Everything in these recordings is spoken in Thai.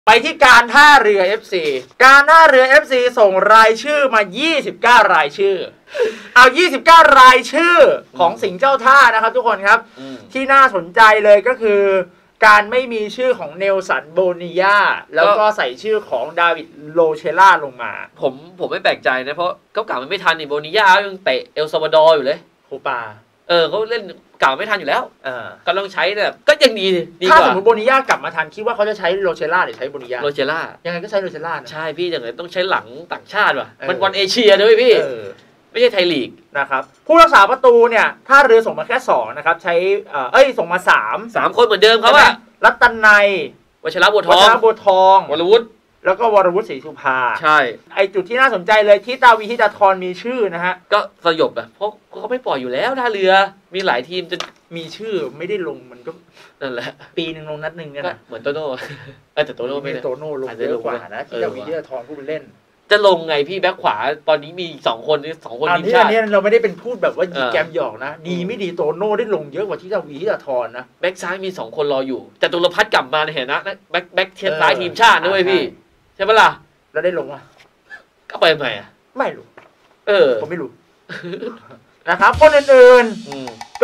ไปที่การท่าเรือ FC การท่าเรือ FC ส่งรายชื่อมา29รายชื่อเอา29รายชื่อของสิงห์เจ้าท่านะครับทุกคนครับที่น่าสนใจเลยก็คือการไม่มีชื่อของเนลสันโบนิยาแล้วก็ใส่ชื่อของดาวิดโลเชล่าลงมาผมไม่แปลกใจนะเพราะเขากล่าวมันไม่ทันนี่โบนิยายังเตะเอลซัลวาดอร์อยู่เลยโคปาเขาเล่นกล่าวไม่ทันอยู่แล้วก็ต้องใช้แบบก็ยังดีถ้าสมมติโบนิยากลับมาทันคิดว่าเขาจะใช้โลเชล่าหรือใช้โบนิยาโลเชล่ายังไงก็ใช้โลเชล่าใช่พี่อย่างไรต้องใช้หลังต่างชาติว่ะมันบอลเอเชียด้วยพี่ไม่ใช่ไทยลีกนะครับผู้รักษาประตูเนี่ยถ้าเรือส่งมาแค่2นะครับใช้ส่งมา3 คนเหมือนเดิมครับว่ารัตนัยวัชระบัวทองวรวุฒิแล้วก็วรวุฒิศรีสุภาใช่ไอจุดที่น่าสนใจเลยที่ตาวีที่ตาทรมีชื่อนะฮะก็สยบอ่ะเพราะเขาไม่ปล่อยอยู่แล้วท่าเรือมีหลายทีมจะมีชื่อไม่ได้ลงมันก็นั่นแหละปีนึงลงนัดนึงเนี่ยนะเหมือนโตโน่แต่โตโน่ไม่โตโน่ลงเยอะกว่านะที่ตาวีที่ตาทรผู้เป็นเล่นจะลงไงพี่แบ็คขวาตอนนี้มี2คนทีมชาติอันนี้เราไม่ได้เป็นพูดแบบว่ายิงแกมหยอกนะดีไม่ดีโตโน่ได้ลงเยอะกว่าที่ตาวีที่ตาทรนะแบ็คซ้ายมี2คนรออยู่แต่ตุลพัฒน์กลับมาในเห็นนะแบ็คเทียนซ้ายทีมชาติด้วยพี่ใช่ปะล่ะแล้วได้ลงอ่ะก็ไปไหมอ่ะไม่รู้ผมไม่รู้ นะครับคนอื่นๆ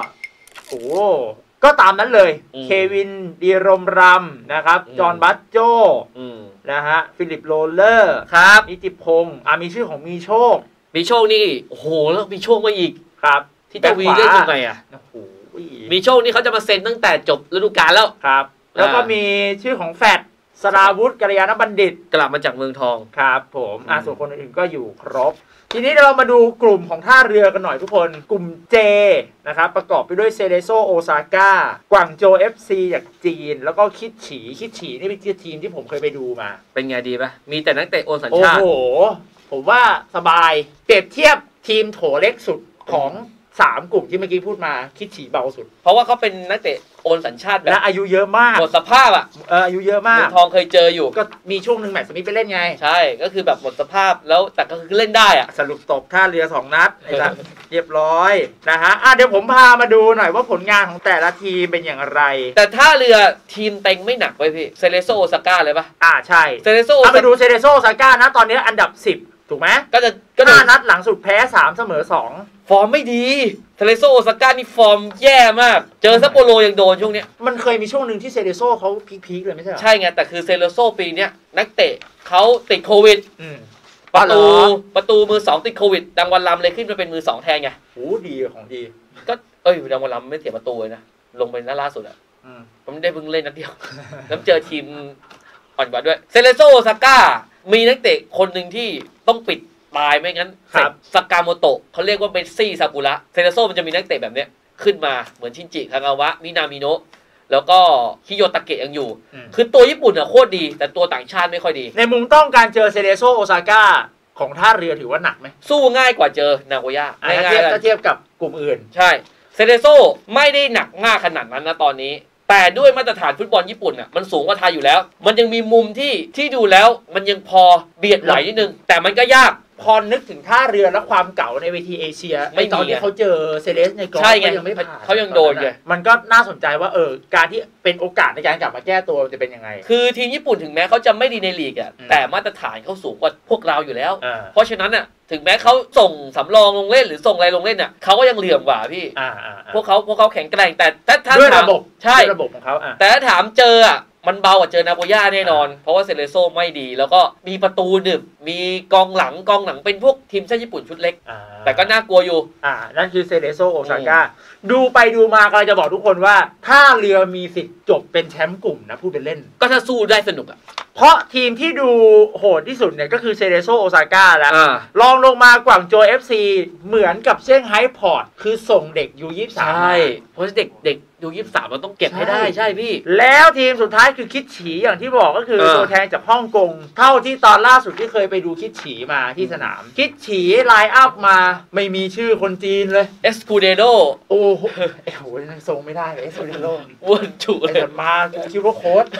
ก็ตามนั้นเลยเควินดีรมรำนะครับจอห์นบัตโจนะฮะฟิลิปโรเลอร์ครับนิติพงศ์มีชื่อของมีโชคนี่โอ้โหแล้วมีโชคมาอีกครับที่ตะวีเล่นยังไงอ่ะโอ้โหมีโชคนี่เขาจะมาเซ็นตั้งแต่จบฤดูกาลแล้วครับแล้วก็มีชื่อของแฟดสราวุธกัลยาณบัณฑิตกลับมาจากเมืองทองครับผมส่วนคนอื่นๆก็อยู่ครบทีนี้เรามาดูกลุ่มของท่าเรือกันหน่อยทุกคนกลุ่ม J นะครับประกอบไปด้วยเซเลโซโอซาก้ากวางโจ FC จากจีนแล้วก็คิดฉีนี่เป็นทีมที่ผมเคยไปดูมาเป็นไงดีปะมีแต่นักเตะโอนสัญชาติโอ้โหผมว่าสบายเปรียบเทียบทีมโถเล็กสุดของ3กลุ่มที่เมื่อกี้พูดมาคิดฉีเบาสุดเพราะว่าเขาเป็นนักเตะโอนสัญชาติและอายุเยอะมากหมดสภาพอายุเยอะมากเมืองทองเคยเจออยู่ก็มีช่วงหนึ่งแมตช์สมิธไปเล่นไงใช่ก็คือแบบหมดสภาพแล้วแต่ก็คือเล่นได้สรุปตบท่าเรือ2นัดไอ้สัสเรียบร้อยนะฮะเดี๋ยวผมพามาดูหน่อยว่าผลงานของแต่ละทีมเป็นอย่างไรแต่ท่าเรือทีมเต็งไม่หนักไว้พี่เซเลโซโอซาก้าเลยปะใช่เซเลโซไปดูเซเลโซโอซาก้านะตอนนี้อันดับ10ถูกไหมก็5นัดหลังสุดแพ้3เสมอ2 ฟอร์มไม่ดีเซเลโซโอซาก้านี่ฟอร์มแย่มากเจอซัปโปโรยังโดนช่วงนี้มันเคยมีช่วงหนึ่งที่เซเลโซเขาพีคเลยไม่ใช่หรอใช่ไงแต่คือเซเลโซปีนี้นักเตะเขาติดโควิดประตูมือ2ติดโควิดดังวันลำเลยขึ้นมาเป็นมือ2แทนไงโอ้ดีของดีก็ดังวันลำไม่เสียประตูเลยนะลงไปนัดล่าสุดผมได้เพิ่งเล่นนัดเดียวแล้วเจอทีมอ่อนกว่าด้วยเซเลโซโอซาก้ามีนักเตะคนหนึ่งที่ต้องปิดตายไม่งั้นสากาโมโตะเขาเรียกว่าเมสซี่ซากุระเซเลโซมันจะมีนักเตะแบบเนี้ยขึ้นมาเหมือนชินจิคางาวะมินามิโนะแล้วก็คิโยตะเกะยังอยู่คือตัวญี่ปุ่นโคตรดีแต่ตัวต่างชาติไม่ค่อยดีในมุมต้องการเจอเซเลโซโอซาก้าของท่าเรือถือว่าหนักไหมสู้ง่ายกว่าเจอนาโกย่าเทียบกับกลุ่มอื่นใช่เซเลโซไม่ได้หนักมากขนาดนั้นนะตอนนี้แต่ด้วยมาตรฐานฟุตบอลญี่ปุ่นมันสูงกว่าไทยอยู่แล้วมันยังมีมุมที่ดูแล้วมันยังพอเบียดไหลนิดนึงแต่มันก็ยากพอนึกถึงท่าเรือและความเก่าในเวทีเอเชียไม่ตอนที่เขาเจอเซเลสในกรอบก็ยังไม่ผ่านเขายังโดนเลยมันก็น่าสนใจว่าการที่เป็นโอกาสในการกลับมาแก้ตัวจะเป็นยังไงคือทีมญี่ปุ่นถึงแม้เขาจะไม่ดีในลีกแต่มาตรฐานเขาสูงกว่าพวกเราอยู่แล้วเพราะฉะนั้นถึงแม้เขาส่งสำรองลงเล่นหรือส่งอะไรลงเล่นเขาก็ยังเหลื่อมกว่าพี่พวกเขาแข็งแกร่งแต่ถ้าด้วยระบบใช่ระบบของเขาแต่ถ้าถามเจอมันเบากว่าเจอนาโกย่าแน่นอนเพราะว่าเซเลโซไม่ดีแล้วก็มีประตูดึกมีกองหลังเป็นพวกทีมชาติญี่ปุ่นชุดเล็กแต่ก็น่ากลัวอยู่นั่นคือเซเลโซโอซาก้าดูไปดูมากำลังจะบอกทุกคนว่าถ้าเรือมีสิทธิ์จบเป็นแชมป์กลุ่มนะพูดเป็นเล่นก็ถ้าสู้ได้สนุกเพราะทีมที่ดูโหดที่สุดเนี่ยก็คือเซเลโซโอซาก้าแล้วลองลงมากวางโจ FC เหมือนกับเซี่ยงไฮ้พอร์ตคือส่งเด็กยู23 ใช่เพราะเด็กยู23เราต้องเก็บให้ได้ใช่พี่แล้วทีมสุดท้ายคือคิดฉีอย่างที่บอกก็คือตัวแทนจากฮ่องกงเท่าที่ตอนล่าสุดที่เคยไปดูคิดฉีมาที่สนามคิดฉีไลน์อัพมาไม่มีชื่อคนจีนเลยเอสคูเดโดโอ้โหยังทรงไม่ได้เอสคูเดโดอ้วนจุเลยมากูคิดว่าโค้ช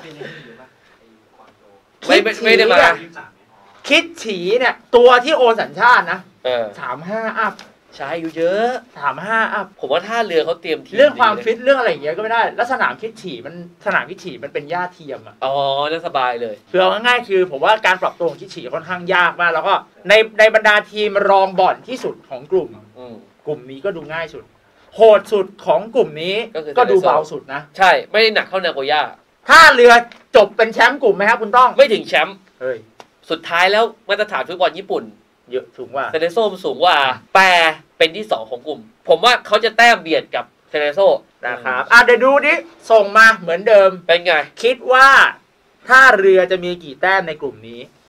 ไม่ได้มาคิดฉีเนี่ยตัวที่โอนสัญชาตินะ35 อัพใช้อยู่เยอะ 35อัพผมว่าท่าเรือเขาเตรียมทีมเรื่องความดีนะฟิตเรื่องอะไรอย่างเงี้ยก็ไม่ได้แล้วสนามคิดฉี่มันเป็นหญ้าเทียมอ่ะอ๋อน่าสบายเลยคือเอาง่ายๆคือผมว่าการปรับตัวของคิดฉี่ค่อนข้างยากมากแล้วก็ในบรรดาทีมรองบ่อนที่สุดของกลุ่มกลุ่มนี้ก็ดูง่ายสุดโหดสุดของกลุ่มนี้ก็ดูเบาสุดนะใช่ไม่ได้หนักเท่านาโกย่าถ้าเรือจบเป็นแชมป์กลุ่มไหมครับคุณต้องไม่ถึงแชมป์เฮ้ยสุดท้ายแล้วมาตรฐานฟุตบอลญี่ปุ่นเยอะสูงกว่าเซเลโซมันสูงกว่าแปรเป็นที่2ของกลุ่มผมว่าเขาจะแต้มเบียดกับเซเลโซนะครับเดี๋ยวดูดิส่งมาเหมือนเดิมเป็นไงคิดว่าถ้าเรือจะมีกี่แต้มในกลุ่มนี้